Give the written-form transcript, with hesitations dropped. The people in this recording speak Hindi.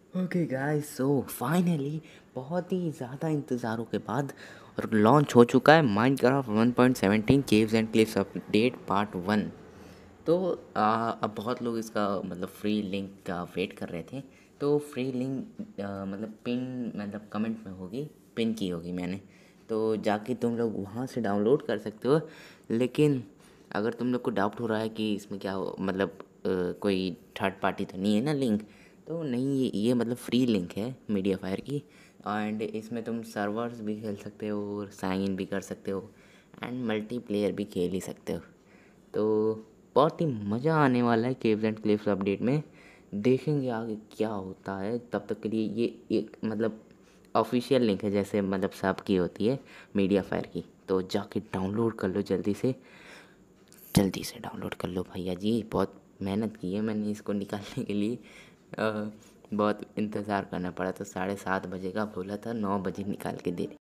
ओके गाइस, सो फाइनली बहुत ही ज़्यादा इंतज़ारों के बाद और लॉन्च हो चुका है Minecraft 1.17 caves and cliffs update part 1। तो अब बहुत लोग इसका मतलब फ्री लिंक का वेट कर रहे थे। तो फ्री लिंक मतलब पिन मतलब कमेंट में होगी, पिन की होगी मैंने। तो जाके तुम लोग वहाँ से डाउनलोड कर सकते हो। लेकिन अगर तुम लोग को डाउट हो रहा है कि इसमें क्या हो मतलब कोई थर्ड पार्टी तो नहीं है ना लिंक, तो नहीं, ये मतलब फ्री लिंक है मीडियाफायर की। एंड इसमें तुम सर्वर्स भी खेल सकते हो और साइन इन भी कर सकते हो एंड मल्टीप्लेयर भी खेल ही सकते हो। तो बहुत ही मज़ा आने वाला है केव्स एंड क्लिफ्स अपडेट में। देखेंगे आगे क्या होता है। तब तक के लिए ये एक मतलब ऑफिशियल लिंक है, जैसे मतलब सबकी होती है मीडिया फायर की। तो जाके डाउनलोड कर लो जल्दी से, जल्दी से डाउनलोड कर लो भैया जी। बहुत मेहनत की है मैंने इसको निकालने के लिए। बहुत इंतज़ार करना पड़ा। तो 7:30 बजे का बोला था, 9 बजे निकाल के दे